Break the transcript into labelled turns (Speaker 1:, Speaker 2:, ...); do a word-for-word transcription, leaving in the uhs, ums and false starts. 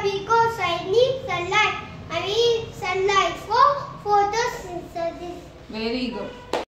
Speaker 1: because I need sunlight. I need sunlight for photosynthesis.
Speaker 2: Very good.